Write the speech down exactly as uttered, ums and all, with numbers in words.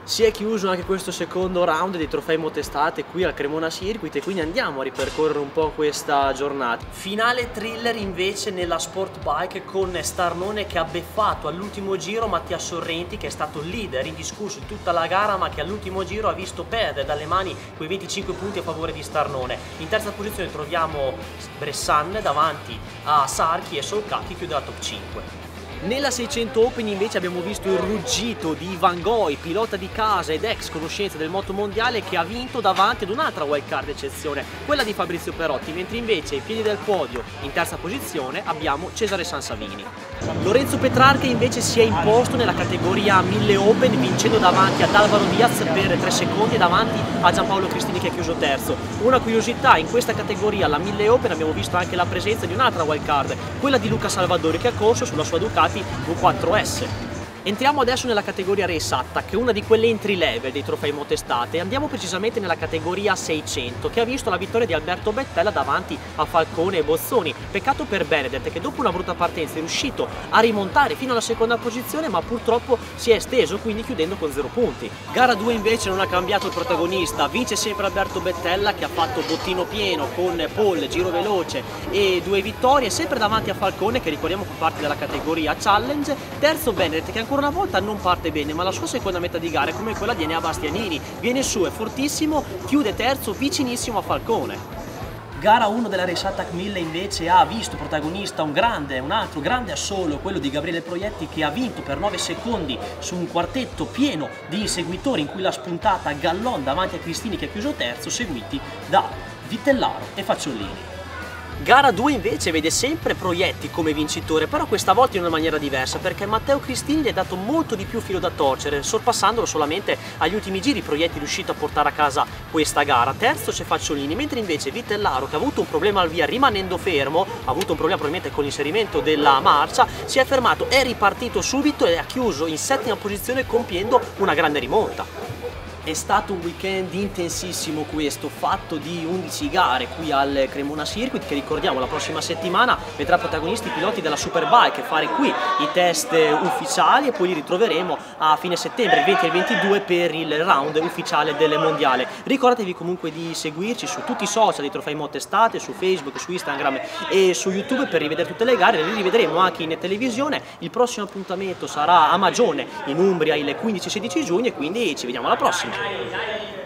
Si è chiuso anche questo secondo round dei trofei Motestate qui al Cremona Circuit e quindi andiamo a ripercorrere un po' questa giornata. Finale thriller invece nella Sport Bike con Starnone che ha beffato all'ultimo giro Mattia Sorrenti, che è stato leader indiscusso in tutta la gara ma che all'ultimo giro ha visto perdere dalle mani quei venticinque punti a favore di Starnone. In terza posizione troviamo Bressan davanti a Sarchi e Solcati chiude la top cinque. Nella seicento Open invece abbiamo visto il ruggito di Van Goy, pilota di casa ed ex conoscenza del moto mondiale, che ha vinto davanti ad un'altra wildcard eccezione, quella di Fabrizio Perotti, mentre invece ai piedi del podio in terza posizione abbiamo Cesare Sansavini. Lorenzo Petrarca invece si è imposto nella categoria mille Open vincendo davanti ad Alvaro Diaz per tre secondi e davanti a Giampaolo Cristini che ha chiuso terzo. Una curiosità, in questa categoria, la mille Open, abbiamo visto anche la presenza di un'altra wildcard, quella di Luca Salvadori, che ha corso sulla sua Ducati V quattro S. Entriamo adesso nella categoria Race Attack, una di quelle entry level dei trofei Motestate, e andiamo precisamente nella categoria seicento, che ha visto la vittoria di Alberto Bettella davanti a Falcone e Bozzoni. Peccato per Benedett, che dopo una brutta partenza è riuscito a rimontare fino alla seconda posizione, ma purtroppo si è esteso, quindi chiudendo con zero punti. Gara due invece non ha cambiato il protagonista, vince sempre Alberto Bettella, che ha fatto bottino pieno con pole, giro veloce e due vittorie, sempre davanti a Falcone, che ricordiamo fa parte della categoria Challenge. Terzo Benedett, che ancora una volta non parte bene, ma la sua seconda metà di gara è come quella di Enea Bastianini, viene su, è fortissimo, chiude terzo vicinissimo a Falcone. Gara uno della Race Attack mille invece ha visto protagonista un grande, un altro grande assolo, quello di Gabriele Proietti, che ha vinto per nove secondi su un quartetto pieno di inseguitori in cui l'ha spuntata Gallon davanti a Cristini che ha chiuso terzo, seguiti da Vitellaro e Facciolini. Gara due invece vede sempre Proietti come vincitore, però questa volta in una maniera diversa, perché Matteo Cristini gli ha dato molto di più filo da torcere, sorpassandolo solamente agli ultimi giri. Proietti è riuscito a portare a casa questa gara. Terzo c'è Facciolini, mentre invece Vitellaro, che ha avuto un problema al via rimanendo fermo, ha avuto un problema probabilmente con l'inserimento della marcia, si è fermato, è ripartito subito e ha chiuso in settima posizione compiendo una grande rimonta. È stato un weekend intensissimo questo, fatto di undici gare qui al Cremona Circuit, che ricordiamo la prossima settimana vedrà protagonisti i piloti della Superbike fare qui i test ufficiali, e poi li ritroveremo a fine settembre, il venti e il ventidue, per il round ufficiale del mondiale. Ricordatevi comunque di seguirci su tutti i social dei Trofei Motestate, su Facebook, su Instagram e su YouTube, per rivedere tutte le gare. Le rivedremo anche in televisione. Il prossimo appuntamento sarà a Magione in Umbria il quindici e sedici giugno, e quindi ci vediamo alla prossima.